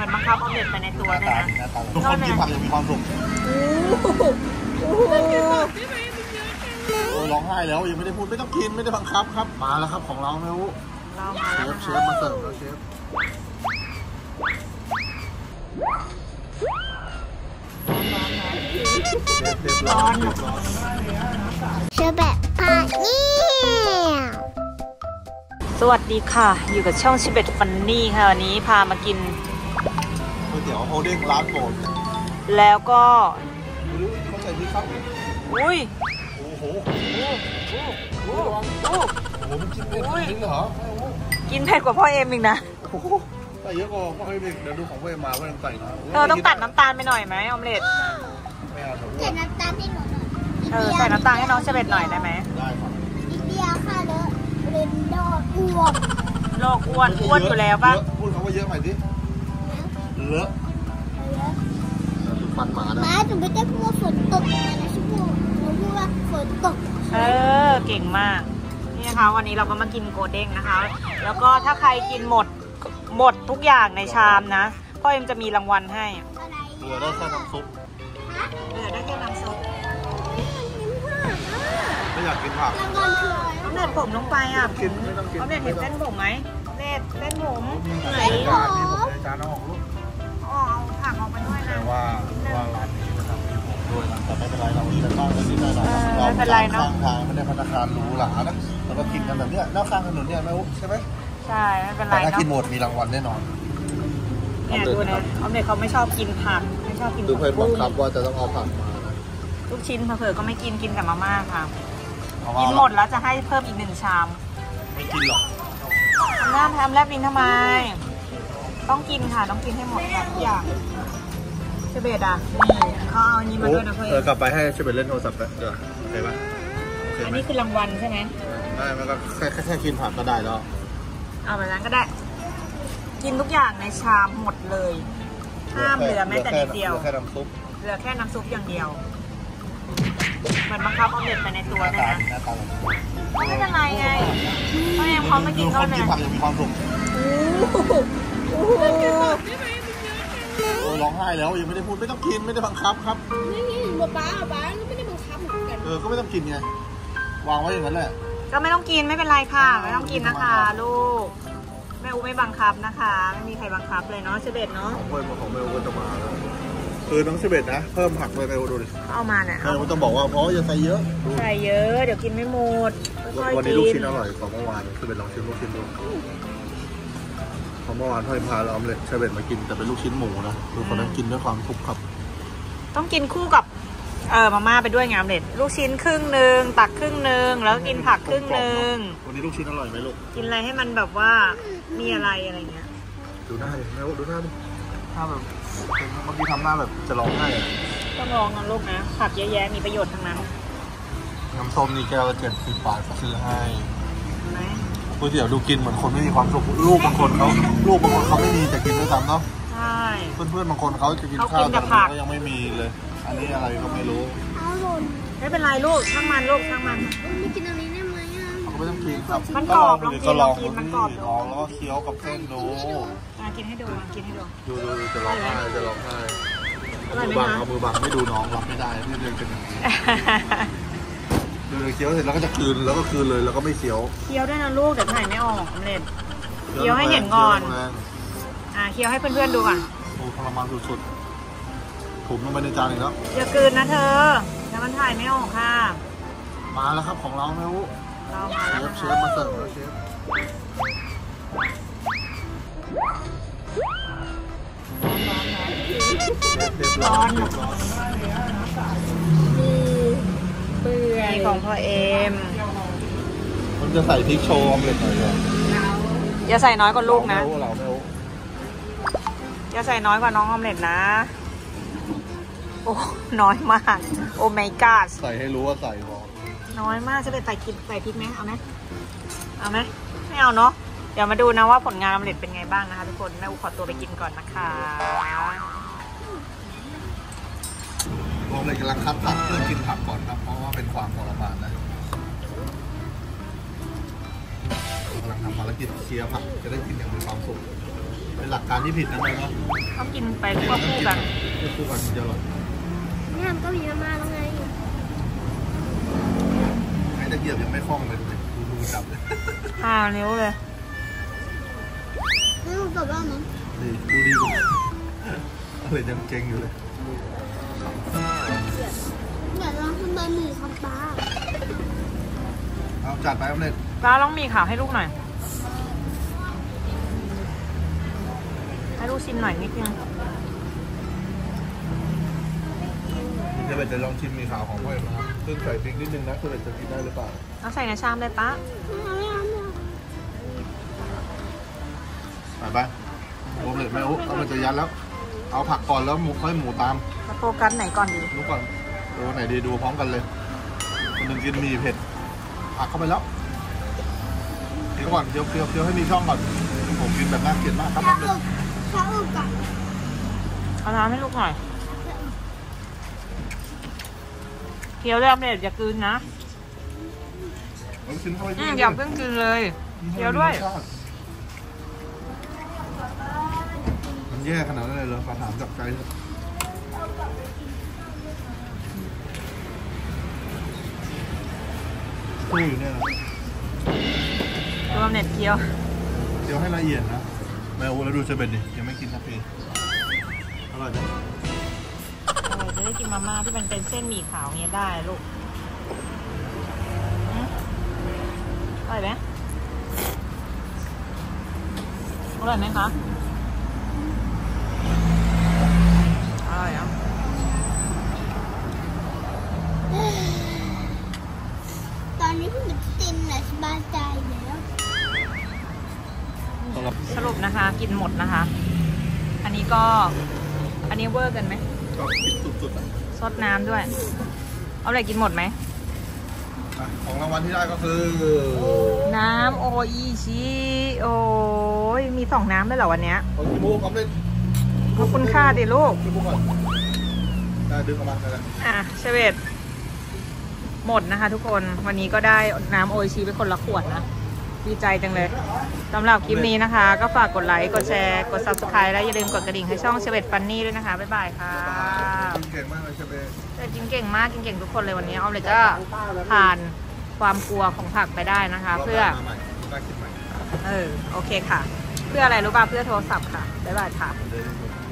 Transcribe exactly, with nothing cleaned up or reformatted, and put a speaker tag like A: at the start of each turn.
A: มันบังคับออมเล็ตไปในตัวด้วยนะ
B: ทุกคนกินผักยังมีความสุขโอ้ร้องไห้แล้วยังไม่ได้พูดไม่ต้องกินไม่ได้บังคับครับมาแล้วครับของเราแม่วุ้เชฟเชฟมาเสิร์ฟแล้วเชฟร้อนร้อน
C: เชฟแบบพาเนี่ย
A: สวัสดีค่ะอยู่กับช่องชิเบตฟันนี่ค่ะวันนี้พามากิน
B: ก๋วยเตี๋ยวโฮเด้งร้านโปรด
A: แล้วก็
B: ดูเขาใส่พริกครับ
A: อุ้ย
B: โอ้โหโอ้โหโอ้โหโอ้โหมันกินเผ็ดจริงเหรอ
A: กินเผ็ดกว่าพ่อเอ็มอีกนะ
B: ใส่เยอะกว่าพ่อเอ็มอีกเดี๋ยวดูของพ่อเอ็มมาพ่อเอ็มใส่นะ
A: เออต้องตัดน้ำตาลไปหน่อยไหมออมเล็ต
B: ไม่เอาใ
C: ส่น้ำตาลให้หนูหน่อย
A: เออใส่น้ำตาลให้น้องชิเบตหน่อยได้ไหม
B: ได้ครับ
C: นิดเดียวค่ะเลอะเป็นโรคอ้วน
A: โรคอ้วนอ้วนอยู่แล้วป่ะ
B: พูดคำว่าเยอะใหม่ดิเลอะฟันหมานะ
C: ม้าหนูไม่ได้พูดว่าฝนตกนะชิบูหนูพูดว่าฝนตก
A: เออเก่งมากนี่นะคะวันนี้เราก็มากินโกเด้งนะคะแล้วก็ถ้าใครกินหมดหมดทุกอย่างในชามนะพ่อเอ็มจะมีรางวัลให้
B: เหลือได้แค่น้ำซุป
A: เหลือได้แค่น้ำซุป
B: ไม่อยากกินผัก
C: รางวัลคืออะไร
A: เอาเน็ตผมลงไปอ่ะ
B: กินไม่ต้องกิน
A: เอาเน็ตเห็นเส้นผมไหมเน็ตเส้นผมไหน
B: จานนี้ผมในจานเอาออกลูก
A: อ๋อเอาผักออกไปด้วยนะ
B: แต่ว่าว่าร้านนี้มันทำมีผมด้วยนะแต่ไม่เป็นไรเราจะบ้างกันนิดหน่อยเรา
A: ไม่เป็นไรเนาะ
B: ข้างทางไม่ได้พัฒนาหรูหรานะแล้วก็กินกันแบบเนี้ยหน้าข้างถนนเนี่ยแม่อุ๊ใช่ไหม
A: ใช่ไม่เป็นไร
B: เนาะถ้ากินหมดมีรางวัลแน่นอน
A: เนี่ยดูนะออมเล็ตเขาไม่ชอบกินผักไม่ชอบกิน
B: ดูเพื่อนบังคับว่าจะต้องเอาผักมานะ
A: ลูกชิ้นเผลอๆก็ไม่กินกินแต่มาม่าค่ะกินหมดแล้วจะให้เพิ่มอีกหนึ่งชาม
B: ไม่กินหรอก
A: ทำหน้าทำแลบลิ้นทำไมต้องกินค่ะต้องกินให้หมดทุกอย่างเชเบตอ่ะนี่เขาเอาอันนี้มาด้วยนะเพื่อน
B: เออกลับไปให้เชเบตเล่นโทรศัพท์ไปเดี๋ยวโอเคไหม
A: อันนี้คือรางวัลใช่ไหม
B: ได้มันก็แค่แค่กินผักก็ได้แล้ว
A: เอาแบบนั้นก็ได้กินทุกอย่างในชามหมดเลยห้ามเหลือแม้แต่นิดเดียว
B: เหลือแค่น้ำซุป
A: เหลือแค่น้ำซุปอย่างเดียวมันบังคับออมเล็ตไปในตัวด้วยนะไม่เป็นไรไงพ่อเอ็มเขาไม่กินก็เลย
B: กินผักยังมีความสุขโอ้ร้องไห้แล้วยังไม่ได้พูดไม่ต้องกินไม่ได้บังคับครับ
C: นี่นี่ป๊าป๊าป๊าไม่ได้บังคับเหมือนกัน
B: เออก็ไม่ต้องกินไงวางไว้อย่างนั้นแหละ
A: ก็ไม่ต้องกินไม่เป็นไรค่ะไม่ต้องกินนะคะลูกแม่อูไม่บังคับนะคะไม่มีใครบังคับเลยเนาะเชเบตเนาะ
B: ของเพื่อนของแม่อูก็จะมาแล้วคือน้องเชเบตนะเพิ่มผักไปแม่อูดูดิ
A: เอามาเนี่ย
B: แม่อูต้องบอกว่าเพราะอย่าใส่เยอะ
A: ใส่เยอะเดี๋ยวกินไม่หมด
B: วันนี้ลูกชิ้นอร่อยกว่าเมื่อวานเชเบตลองชิมลูกชิ้นดูเพราะเมื่อวานพ่อพาเราออมเล็ตเชเบตมากินแต่เป็นลูกชิ้นหมูนะคือคนนั้นกินด้วยความทุกข์ครับ
A: ต้องกินคู่กับเออมาม่าไปด้วยไงออมเล็ตลูกชิ้นครึ่งหนึ่งตักครึ่งหนึ่งแล้วกินผักครึ่งหนึ่ง
B: วันนี้ลูกชิ้นอร่อยไหมลูก
A: กินอะไรให้มันแบบว่ามีอะไรอะไรเงี้ย
B: ดูหน้าดิแม่ดูหน้าดิหน้าแบบเมื่อกี้ทำหน้าแบบจะร้องไห้
A: ต้องร้องนะลูกนะผักเยอะแยะมีประโยชน์ทั้งนั้น
B: น้ำส้มนี่แก้วละเจ็ดสิบบาทก็ซื้อให้
A: ไหม
B: ก๋วยเตี๋ยวดูกินเหมือนคนไม่มีความสุขลูกบางคนเขาลูกบางคนเขาไม่มีแต่กินด้วยซ้ำเนาะ
A: ใช่
B: เพื่อนๆบางคนเขาจะกินข้าวแต่ก็ยังไม่มีเลยอันนี้อะไรก็ไม่รู้
A: ไม่เป็นไรลูกช่างมันลูกช่างมัน
C: ไม่กินอันนี้ได้ไหมอ่ะ
B: เขาไม่ต้องกินครับ
A: มันกรอบลองกินลองกินมันกรอบ
B: ลองแล้วก็เคี้ยวกับเส้นดู
A: กินให้ดูกินให้ดู
B: ดูดูจะร้องไห้จะร้องไห้มือบังเอามือบังไม่ดูน้องรับไม่ได้ที่เดินเป็นอย่างนี้ดูเลยเคี้ยวเสร็จแล้วก็จะคืนแล้วก็คืนเลยแล้วก็ไม่เคี้ยว
A: เคี้ยวด้วยนะลูกเดี๋ยวถ่ายไม่ออกออมเล็ตเคี้ยวให้เห็นก่อนอ่าเคี้ยวให้เพื่อนๆดูอ่ะ
B: โอ้ทรมานสุดๆผมลงไปในจานอีกแล้ว
A: อย่าคืนนะเธอแล้วมันถ่ายไม่ออกค่ะ
B: มาแล้วครับของเราแม่อุ๊เชฟเชฟมาเสิร์ฟแล้วเชฟ
A: ร้อนเปื่อยของพ่อเอ็ม
B: ผมจะใส่พริกโชว์ออมเล็ตหน่อยเลย
A: อย่าใส่น้อยกว่าลูกนะอย่าใส่น้อยกว่าน้องออมเล็ตนะโอ้น้อยมากโอ้ไม่กล้า
B: ใส่ให้รู้ว่าใส่พอ
A: น้อยมากจะไปใส่กินใส่พริกไหมเอาไหมเอาไหมไม่เอาเนาะเดี๋ยวมาดูนะว่าผลงานออมเล็ตเป็นไงบ้างนะคะทุกคนแม่อูขอตัวไปกินก่อนนะคะ
B: ออมเล็ตกำลังคัดผักเพื่อกินผักก่อนครับเพราะว่าเป็นความทรมานนะกำลังทำภารกิจเคลียร์ผักจะได้กินอย่างมีความสุขเป็นหลักการที่ผิดนะเนาะ
A: ต้องกินไปควบคู่กัน
B: ควบคู่กันจะอร่อย
C: เนี่ยมันก็มีมาม่าแล้วไง
B: ไอ้ตะเกียบยังไม่คล่องเลยดูดิดูดูจับเลย
A: ห้านิ้วเลย
C: ไม่รู้กับว่ามั้ง
B: ดีดูดีกว่าอะไรยังเก่งอยู่เลย
C: เดี๋ยวลองทำบะหมี่ครับป้า
B: เอาจัดไปครับเน็ต
A: ป้าลองมีข่าวให้ลูกหน่อย ให้ลูกชิมหน่อยนิดนึง
B: เดี๋ยวจะลองชิมมีขาวของพ่อเอ็มนะครับซึ่งใส่พริกนิดนึงนะคือจะกินได้หรือเปล่า
A: เอาใส่ในชามเลยป้า
C: ไม่เอาไม่เอา
B: ไปไปโอมเล็ตไม่โอ้ก็มันจะยัดแล้ว เอาผักก่อนแล้วหมูค่อยหมูตาม
A: มาโฟกัสไหนก่อนดี
B: ดูก่อนดูไหนดีดูพร้อมกันเลยคนหนึ่งกินหมีเผ็ดผักเข้าไปแล้วเดี๋ยวก่อนเดี๋ยวเดี๋ยวเดี๋ยวให้มีช่องก่อนผมกินแบบน่าเกลียดมากครับ
C: ถ้า
B: เล
C: อึ
B: ย
C: กถ้าอึกอะ
A: เอาน้ำให้ลูกหน่อยเคี้ยวเริ่มเลยอย่ากลืนนะ
B: ผมกินเข้าไป
A: อืมอย่าเพิ่งกินเลยเคี้ยวด้วย
B: มันแย่ขนาดนั้นเลยเหรอมาถามจากใจตู้อยู่เนี่ยนะ
A: รวมเน็ตเคี้ยว
B: เดี๋ยวให้ละเอียดนะแมวแล้วดูเชอร์เบตดิยังไม่กินสักทีอร่อยจัง
A: เออจะได้กินมาม่าที่มันเป็นเส้นหมี่ขาวเงี้ยได้ลูกอืมอร่อยไหมอร่อยไหมคะอร่อยอ่ะ
C: ตอนนี้เพิ่งจะติมแหละสบายใจแล้ว
A: สรุปนะคะกินหมดนะคะ อันนี้ก็อันนี้เวอร์กันไหม
B: ก็กินสุดๆอ่ะ
A: ซดน้ำด้วย เอาอะไรกินหมดไหม
B: อ่ะของรางวัลที่ได้ก็คือ
A: น้ำโออิชิโอ้ยมีสองน้ำด้วยเหรอวันเนี้ย
B: ของพี่มูกเอาเล่น
A: ขอบคุณค่าดิลูก
B: พี่มูกก่อนได้ดึงออกมาได้แล้ว
A: อ่ะเชเวตหมดนะคะทุกคนวันนี้ก็ได้น้ำโออิชิไปคนละขวดนะดีใจจังเลยสำหรับคลิปนี้นะคะ ก็ฝากกดไลค์กดแชร์กด ซับสไครบ์ และอย่าลืมกดกระดิ่งให้ช่องเชเวตฟันนี่ด้วยนะคะบ๊ายบายค่ะ
B: เก่งมากเลยเชเบต
A: แต่จริงเก่งมากจริงเก่งทุกคนเลยวันนี้เอาเลยจะผ่านความกลัวของผักไปได้นะคะ เพื่อ
B: มาใหม่ได้คิดใหม่
A: เออโอเคค่ะ เพื่ออะไรรู้ป่ะเพื่อโทรศัพท์ค่ะบ๊ายบายค่ะ
B: เดี๋ยว